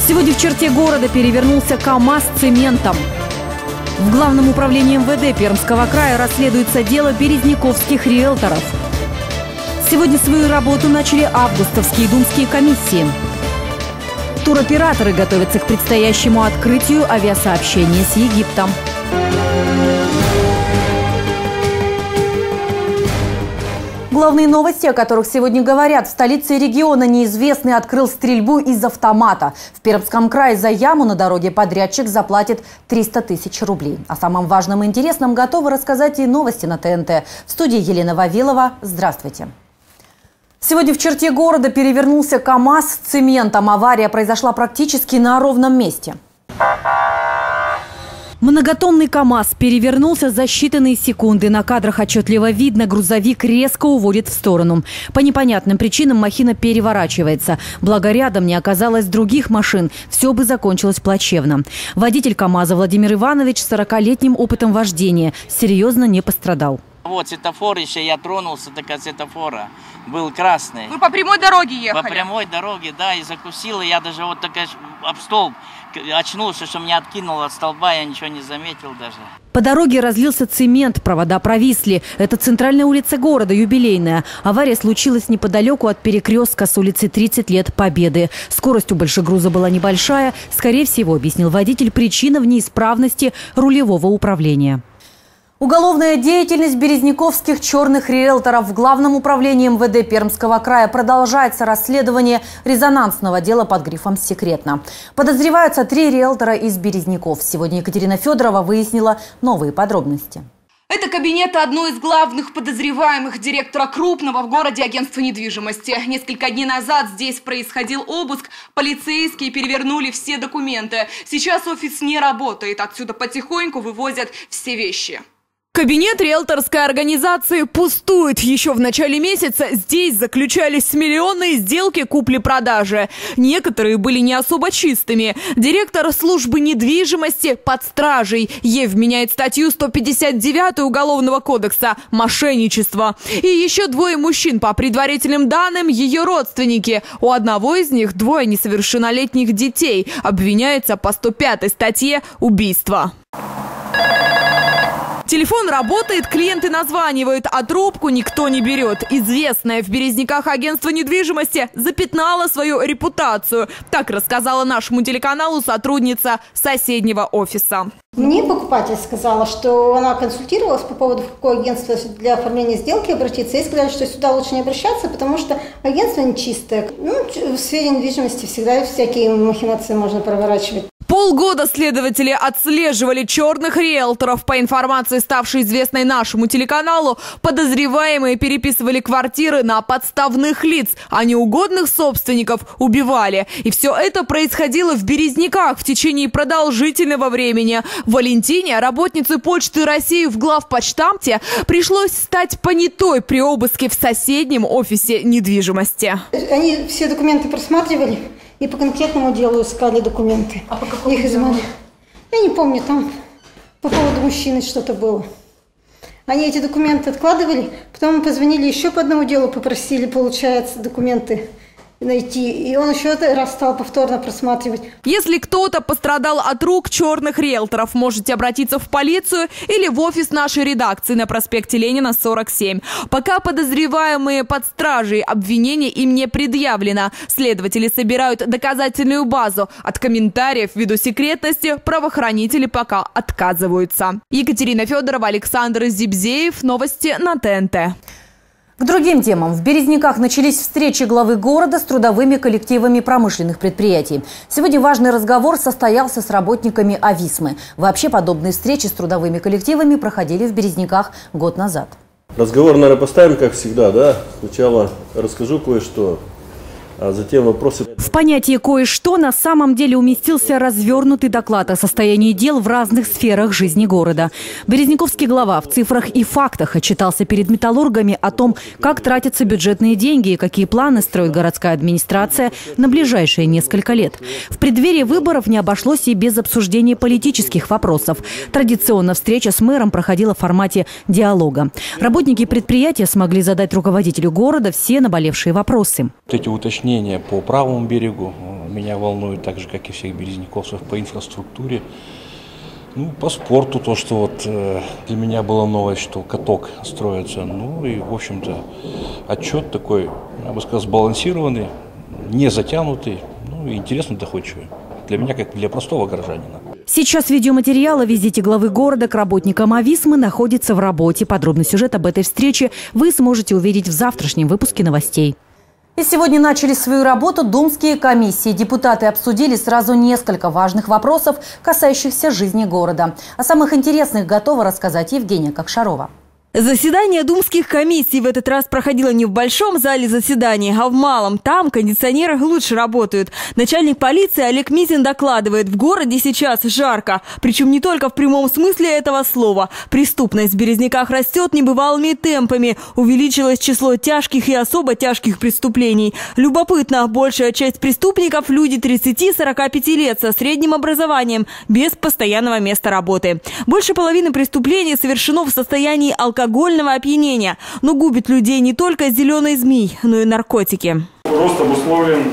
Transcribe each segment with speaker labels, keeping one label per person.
Speaker 1: Сегодня в черте города перевернулся КАМАЗ с цементом. В Главном управлении МВД Пермского края расследуется дело березняковских риэлторов. Сегодня свою работу начали августовские думские комиссии. Туроператоры готовятся к предстоящему открытию авиасообщения с Египтом. Главные новости, о которых сегодня говорят. В столице региона неизвестный открыл стрельбу из автомата. В Пермском крае за яму на дороге подрядчик заплатит 300 тысяч рублей. О самом важном и интересном готовы рассказать и новости на ТНТ. В студии Елена Вавилова. Здравствуйте. Сегодня в черте города перевернулся КАМАЗ с цементом. Авария произошла практически на ровном месте. Многотонный КАМАЗ перевернулся за считанные секунды. На кадрах отчетливо видно, грузовик резко уводит в сторону. По непонятным причинам махина переворачивается. Благо рядом не оказалось других машин. Все бы закончилось плачевно. Водитель КАМАЗа Владимир Иванович с 40-летним опытом вождения серьезно не пострадал.
Speaker 2: Вот светофор еще, я тронулся до светофора. Был красный.
Speaker 3: Вы по прямой дороге ехали?
Speaker 2: По прямой дороге, да, и закусила. Я даже вот такая об столб очнулся, что меня откинуло от столба, я ничего не заметил даже.
Speaker 1: По дороге разлился цемент, провода провисли. Это центральная улица города, Юбилейная. Авария случилась неподалеку от перекрестка с улицы 30 лет Победы. Скорость у большегруза была небольшая. Скорее всего, объяснил водитель, причина в неисправности рулевого управления. Уголовная деятельность березняковских черных риэлторов. В Главном управлении МВД Пермского края продолжается расследование резонансного дела под грифом «Секретно». Подозреваются 3 риэлтора из Березняков. Сегодня Екатерина Федорова выяснила новые подробности.
Speaker 3: Это кабинет одной из главных подозреваемых директора крупного в городе агентства недвижимости. Несколько дней назад здесь происходил обыск. Полицейские перевернули все документы. Сейчас офис не работает. Отсюда потихоньку вывозят все вещи.
Speaker 4: Кабинет риэлторской организации пустует. Еще в начале месяца здесь заключались миллионные сделки купли-продажи. Некоторые были не особо чистыми. Директор службы недвижимости под стражей. Ей вменяет статью 159 Уголовного кодекса «Мошенничество». И еще 2 мужчин, по предварительным данным, ее родственники. У одного из них 2 несовершеннолетних детей. Обвиняется по 105 статье «Убийство». Телефон работает, клиенты названивают, а трубку никто не берет. Известное в Березняках агентство недвижимости запятнало свою репутацию. Так рассказала нашему телеканалу сотрудница соседнего офиса.
Speaker 5: Мне покупатель сказала, что она консультировалась по поводу, в какое агентство для оформления сделки обратиться. И сказали, что сюда лучше не обращаться, потому что агентство нечистое. В сфере недвижимости всегда всякие махинации можно проворачивать.
Speaker 4: Полгода следователи отслеживали черных риэлторов. По информации, ставшей известной нашему телеканалу, подозреваемые переписывали квартиры на подставных лиц, а неугодных собственников убивали. И все это происходило в Березняках в течение продолжительного времени. Валентине, работнице Почты России в главпочтамте, пришлось стать понятой при обыске в соседнем офисе недвижимости.
Speaker 5: Они все документы просматривали и по конкретному делу искали документы.
Speaker 3: А по какому
Speaker 5: их
Speaker 3: делу?
Speaker 5: Я не помню, там по поводу мужчины что-то было. Они эти документы откладывали, потом мы позвонили еще по одному делу, попросили, получается, документы найти. И он еще раз стал повторно просматривать.
Speaker 4: Если кто-то пострадал от рук черных риэлторов, можете обратиться в полицию или в офис нашей редакции на проспекте Ленина, 47. Пока подозреваемые под стражей, обвинение им не предъявлено. Следователи собирают доказательную базу. От комментариев ввиду секретности правоохранители пока отказываются. Екатерина Федорова, Александр Зибзеев. Новости на ТНТ.
Speaker 1: К другим темам. В Березняках начались встречи главы города с трудовыми коллективами промышленных предприятий. Сегодня важный разговор состоялся с работниками Ависмы. Вообще подобные встречи с трудовыми коллективами проходили в Березняках год назад.
Speaker 6: Разговор, наверное, поставим, как всегда, да? Сначала расскажу кое-что, а затем вопросы.
Speaker 1: В понятие «кое-что» на самом деле уместился развернутый доклад о состоянии дел в разных сферах жизни города. Березняковский глава в цифрах и фактах отчитался перед металлургами о том, как тратятся бюджетные деньги и какие планы строит городская администрация на ближайшие несколько лет. В преддверии выборов не обошлось и без обсуждения политических вопросов. Традиционно встреча с мэром проходила в формате диалога. Работники предприятия смогли задать руководителю города все наболевшие вопросы.
Speaker 7: Эти уточнения по правому берегу, меня волнует так же, как и всех березняковцев, по инфраструктуре. Ну, по спорту, то, что вот для меня была новость, что каток строится. Ну и, в общем-то, отчет такой, я бы сказал, сбалансированный, не затянутый, ну и интересно, доходчивый. Для меня, как для простого горожанина.
Speaker 1: Сейчас видеоматериал о визите главы города к работникам Ависмы находится в работе. Подробный сюжет об этой встрече вы сможете увидеть в завтрашнем выпуске новостей. И сегодня начали свою работу думские комиссии. Депутаты обсудили сразу несколько важных вопросов, касающихся жизни города. О самых интересных готова рассказать Евгения Кокшарова.
Speaker 4: Заседание думских комиссий в этот раз проходило не в большом зале заседаний, а в малом. Там кондиционеры лучше работают. Начальник полиции Олег Мизин докладывает, в городе сейчас жарко. Причем не только в прямом смысле этого слова. Преступность в Березняках растет небывалыми темпами. Увеличилось число тяжких и особо тяжких преступлений. Любопытно, большая часть преступников – люди 30-45 лет со средним образованием, без постоянного места работы. Больше половины преступлений совершено в состоянии алкогольного опьянения. Но губит людей не только зеленый змей, но и наркотики.
Speaker 8: Рост обусловлен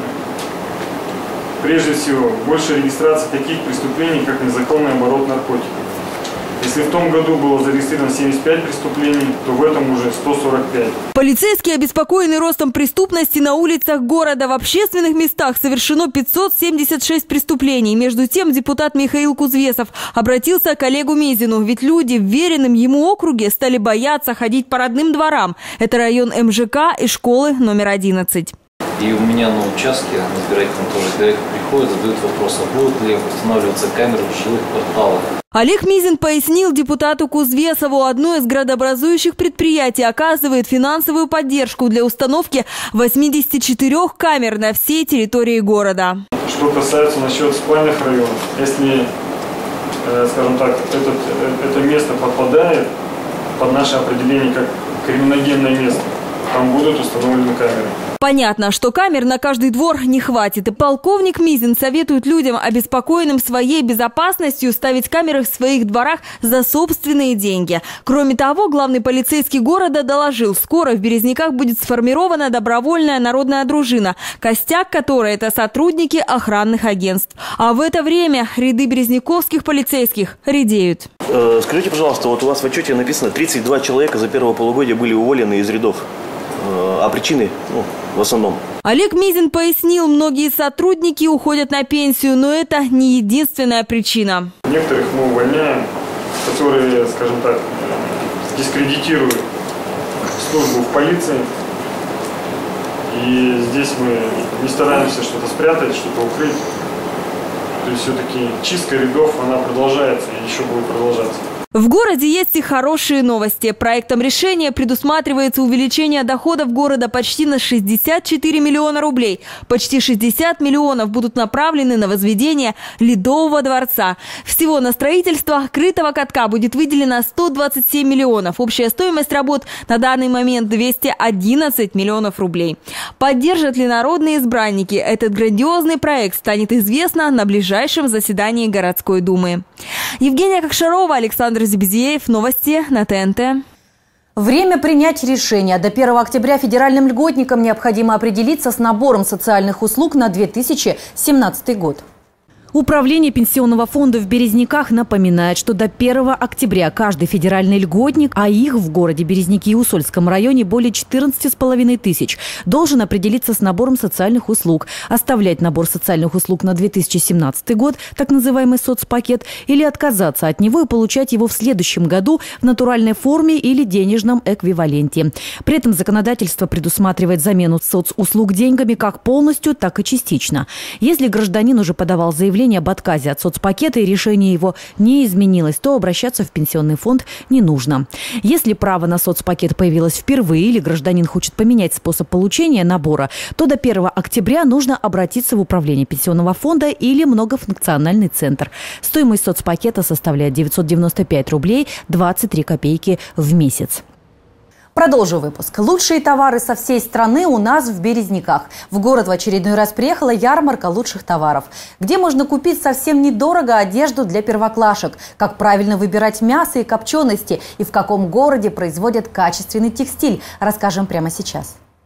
Speaker 8: прежде всего большей регистрацией таких преступлений, как незаконный оборот наркотиков. Если в том году было зарегистрировано 75 преступлений, то в этом уже 145.
Speaker 4: Полицейские обеспокоены ростом преступности на улицах города. В общественных местах совершено 576 преступлений. Между тем, депутат Михаил Кузвесов обратился к Олегу Мизину. Ведь люди в веренном ему округе стали бояться ходить по родным дворам. Это район МЖК и школы номер 11.
Speaker 9: И у меня на участке, на избирательном тоже человек приходит, задают вопрос, а будут ли устанавливаться камеры в жилых кварталах.
Speaker 4: Олег Мизин пояснил депутату Кузвесову, одно из градообразующих предприятий оказывает финансовую поддержку для установки 84 камер на всей территории города.
Speaker 8: Что касается насчет спальных районов, если, скажем так, это место попадает под наше определение как криминогенное место, там будут установлены камеры.
Speaker 4: Понятно, что камер на каждый двор не хватит. И полковник Мизин советует людям, обеспокоенным своей безопасностью, ставить камеры в своих дворах за собственные деньги. Кроме того, главный полицейский города доложил, скоро в Березняках будет сформирована добровольная народная дружина, костяк которой – это сотрудники охранных агентств. А в это время ряды березняковских полицейских редеют.
Speaker 10: Скажите, пожалуйста, вот у вас в отчете написано, 32 человека за первое полугодие были уволены из рядов. А причины, в основном?
Speaker 4: Олег Мизин пояснил, многие сотрудники уходят на пенсию, но это не единственная причина.
Speaker 8: Некоторых мы увольняем, которые, скажем так, дискредитируют службу в полиции. И здесь мы не стараемся что-то спрятать, что-то укрыть. То есть все-таки чистка рядов, она продолжается и еще будет продолжаться.
Speaker 4: В городе есть и хорошие новости. Проектом решения предусматривается увеличение доходов города почти на 64 миллиона рублей. Почти 60 миллионов будут направлены на возведение Ледового дворца. Всего на строительство крытого катка будет выделено 127 миллионов. Общая стоимость работ на данный момент 211 миллионов рублей. Поддержат ли народные избранники этот грандиозный проект, станет известно на ближайшем заседании городской думы. Евгения Кокшарова, Александр Зибзеев. Новости на ТНТ.
Speaker 1: Время принять решение. До 1 октября федеральным льготникам необходимо определиться с набором социальных услуг на 2017 год. Управление Пенсионного фонда в Березняках напоминает, что до 1 октября каждый федеральный льготник, а их в городе Березники и Усольском районе более 14,5 тысяч, должен определиться с набором социальных услуг, оставлять набор социальных услуг на 2017 год, так называемый соцпакет, или отказаться от него и получать его в следующем году в натуральной форме или денежном эквиваленте. При этом законодательство предусматривает замену соцуслуг деньгами как полностью, так и частично. Если гражданин уже подавал заявление об отказе от соцпакета и решение его не изменилось, то обращаться в пенсионный фонд не нужно. Если право на соцпакет появилось впервые или гражданин хочет поменять способ получения набора, то до 1 октября нужно обратиться в управление пенсионного фонда или многофункциональный центр. Стоимость соцпакета составляет 995 рублей 23 копейки в месяц. Продолжу выпуск. Лучшие товары со всей страны у нас в Березняках. В город в очередной раз приехала ярмарка лучших товаров, где можно купить совсем недорого одежду для первоклашек, как правильно выбирать мясо и копчености и в каком городе производят качественный текстиль. Расскажем прямо сейчас.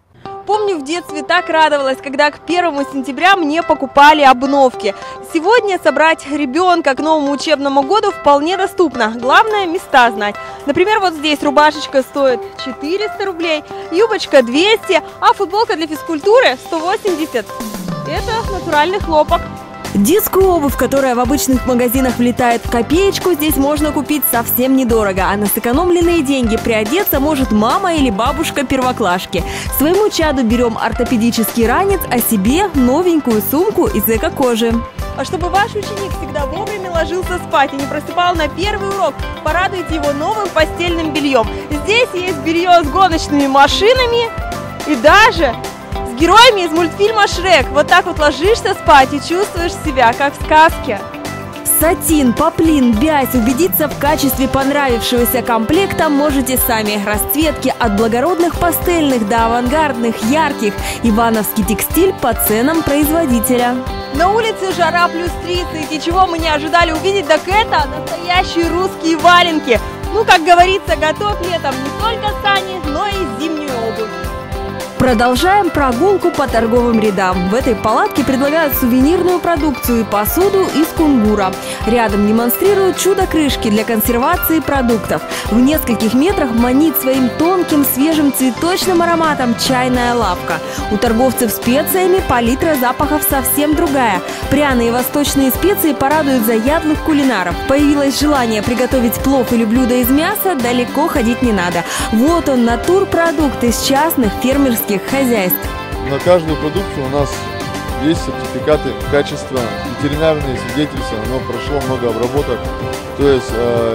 Speaker 11: Помню, в детстве так радовалась, когда к 1 сентября мне покупали обновки. Сегодня собрать ребенка к новому учебному году вполне доступно. Главное, места знать. Например, вот здесь рубашечка стоит 400 рублей, юбочка 200, а футболка для физкультуры 180. Это натуральный хлопок.
Speaker 4: Детскую обувь, которая в обычных магазинах влетает в копеечку, здесь можно купить совсем недорого. А на сэкономленные деньги приодеться может мама или бабушка первоклашки. Своему чаду берем ортопедический ранец, а себе новенькую сумку из эко-кожи.
Speaker 11: А чтобы ваш ученик всегда вовремя ложился спать и не просыпал на первый урок, порадуйте его новым постельным бельем. Здесь есть белье с гоночными машинами и даже с героями из мультфильма «Шрек». Вот так вот ложишься спать и чувствуешь себя, как в сказке.
Speaker 4: Сатин, поплин, бязь. Убедиться в качестве понравившегося комплекта можете сами. Расцветки от благородных пастельных до авангардных, ярких. Ивановский текстиль по ценам производителя.
Speaker 11: На улице жара плюс 30, и чего мы не ожидали увидеть, так это настоящие русские валенки. Ну, как говорится, готовь летом не только сани, но и зимнюю обувь.
Speaker 4: Продолжаем прогулку по торговым рядам. В этой палатке предлагают сувенирную продукцию и посуду из кунгура. Рядом демонстрируют чудо-крышки для консервации продуктов. В нескольких метрах манит своим тонким, свежим цветочным ароматом чайная лавка. У торговцев специями палитра запахов совсем другая. Пряные восточные специи порадуют заядлых кулинаров. Появилось желание приготовить плов или блюдо из мяса, далеко ходить не надо. Вот он, натурпродукт из частных фермерских хозяйств.
Speaker 12: На каждую продукцию у нас есть сертификаты качества, ветеринарные свидетельства, оно прошло много обработок, то есть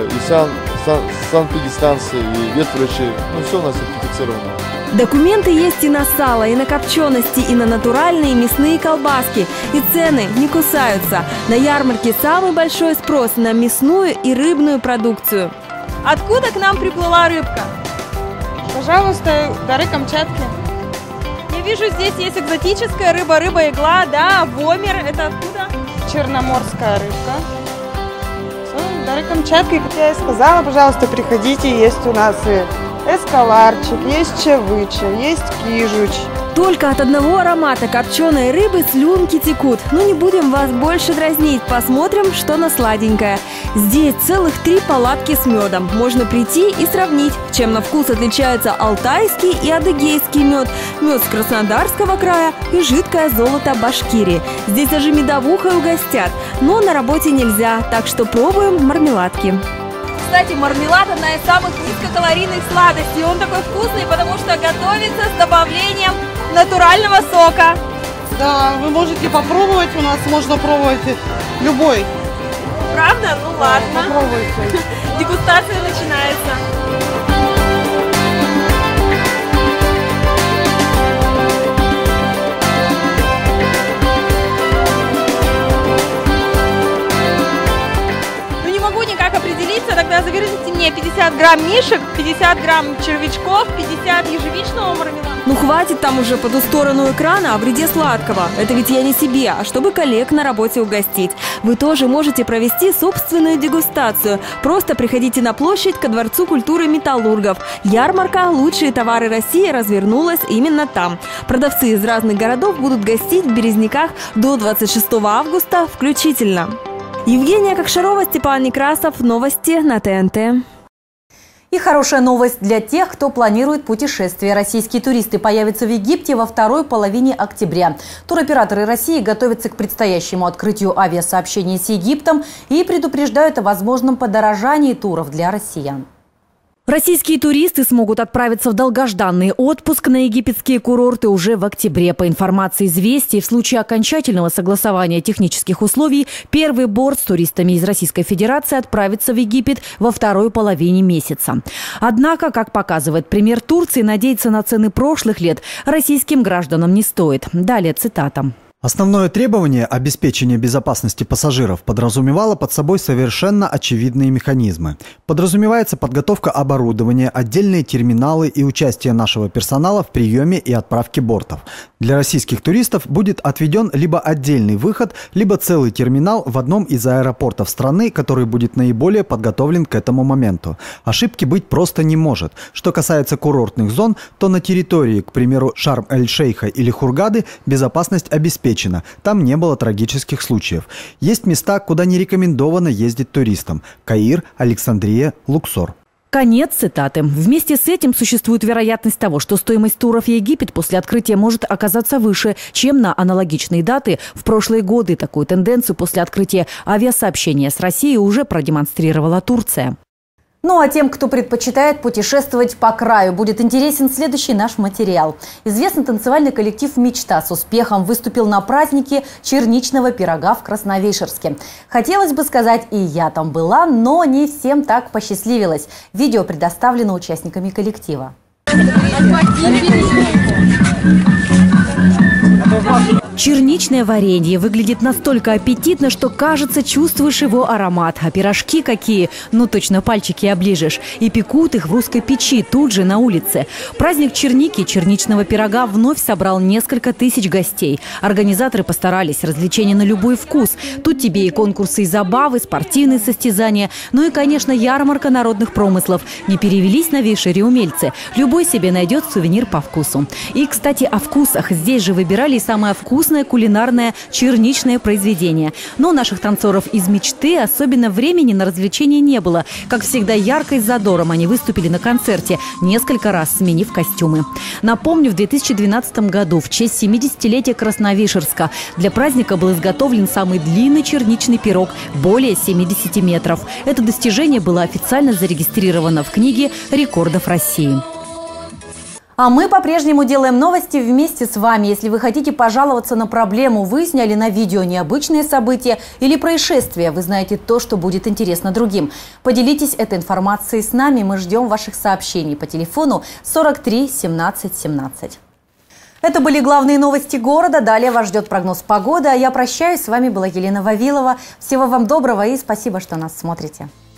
Speaker 12: и санэпидстанции, и ветврачи, ну все у нас сертифицировано.
Speaker 4: Документы есть и на сало, и на копчености, и на натуральные мясные колбаски. И цены не кусаются. На ярмарке самый большой спрос на мясную и рыбную продукцию.
Speaker 11: Откуда к нам приплыла рыбка?
Speaker 13: Пожалуйста, дары Камчатки.
Speaker 11: Я вижу, здесь есть экзотическая рыба, рыба-игла, да, вомер. Это откуда?
Speaker 13: Черноморская рыбка. Все, дары Камчатки, как я и сказала, пожалуйста, приходите, есть у нас и эскаларчик, есть чавыча, есть кижуч.
Speaker 4: Только от одного аромата копченой рыбы слюнки текут. Но не будем вас больше дразнить, посмотрим, что на сладенькое. Здесь целых 3 палатки с медом. Можно прийти и сравнить, чем на вкус отличается алтайский и адыгейский мед, мед с Краснодарского края и жидкое золото Башкирии. Здесь даже медовухой угостят, но на работе нельзя, так что пробуем мармеладки.
Speaker 11: Кстати, мармелад – одна из самых низкокалорийных сладостей. Он такой вкусный, потому что готовится с добавлением натурального сока.
Speaker 13: Да, вы можете попробовать, у нас можно пробовать любой.
Speaker 11: Правда? Ну
Speaker 13: да,
Speaker 11: ладно.
Speaker 13: Попробуйте.
Speaker 11: Дегустация начинается. Определиться, тогда заверните мне 50 грамм мишек, 50 грамм червячков, 50 ежевичного мармелада.
Speaker 4: Ну хватит там уже по ту сторону экрана о вреде сладкого. Это ведь я не себе, а чтобы коллег на работе угостить. Вы тоже можете провести собственную дегустацию. Просто приходите на площадь ко Дворцу культуры металлургов. Ярмарка «Лучшие товары России» развернулась именно там. Продавцы из разных городов будут гостить в Березниках до 26 августа включительно. Евгения Кокшарова, Степан Некрасов. Новости на ТНТ.
Speaker 1: И хорошая новость для тех, кто планирует путешествие. Российские туристы появятся в Египте во второй половине октября. Туроператоры России готовятся к предстоящему открытию авиасообщения с Египтом и предупреждают о возможном подорожании туров для россиян. Российские туристы смогут отправиться в долгожданный отпуск на египетские курорты уже в октябре. По информации «Известий», в случае окончательного согласования технических условий, первый борт с туристами из Российской Федерации отправится в Египет во второй половине месяца. Однако, как показывает пример Турции, надеяться на цены прошлых лет российским гражданам не стоит. Далее цитата.
Speaker 14: Основное требование обеспечения безопасности пассажиров подразумевало под собой совершенно очевидные механизмы. Подразумевается подготовка оборудования, отдельные терминалы и участие нашего персонала в приеме и отправке бортов. Для российских туристов будет отведен либо отдельный выход, либо целый терминал в одном из аэропортов страны, который будет наиболее подготовлен к этому моменту. Ошибки быть просто не может. Что касается курортных зон, то на территории, к примеру, Шарм-эль-Шейха или Хургады, безопасность обеспечена. Там не было трагических случаев. Есть места, куда не рекомендовано ездить туристам. Каир, Александрия, Луксор.
Speaker 1: Конец цитаты. Вместе с этим существует вероятность того, что стоимость туров в Египет после открытия может оказаться выше, чем на аналогичные даты в прошлые годы. Такую тенденцию после открытия авиасообщения с Россией уже продемонстрировала Турция. Ну а тем, кто предпочитает путешествовать по краю, будет интересен следующий наш материал. Известный танцевальный коллектив «Мечта» с успехом выступил на празднике черничного пирога в Красновишерске. Хотелось бы сказать, и я там была, но не всем так посчастливилось. Видео предоставлено участниками коллектива. Черничное варенье выглядит настолько аппетитно, что, кажется, чувствуешь его аромат. А пирожки какие? Ну, точно пальчики оближешь. И пекут их в русской печи, тут же на улице. Праздник черники, черничного пирога вновь собрал несколько тысяч гостей. Организаторы постарались, развлечения на любой вкус. Тут тебе и конкурсы, и забавы, спортивные состязания. Ну и, конечно, ярмарка народных промыслов. Не перевелись новейшие умельцы. Любой себе найдет сувенир по вкусу. И, кстати, о вкусах. Здесь же выбирали и самое вкусное кулинарное черничное произведение. Но у наших танцоров из «Мечты» особенно времени на развлечения не было. Как всегда, ярко и с задором они выступили на концерте, несколько раз сменив костюмы. Напомню, в 2012 году в честь 70-летия Красновишерска для праздника был изготовлен самый длинный черничный пирог – более 70 метров. Это достижение было официально зарегистрировано в книге рекордов России. А мы по-прежнему делаем новости вместе с вами. Если вы хотите пожаловаться на проблему, вы сняли на видео необычные события или происшествия, вы знаете то, что будет интересно другим. Поделитесь этой информацией с нами. Мы ждем ваших сообщений по телефону 43 17 17. Это были главные новости города. Далее вас ждет прогноз погоды. А я прощаюсь. С вами была Елена Вавилова. Всего вам доброго и спасибо, что нас смотрите.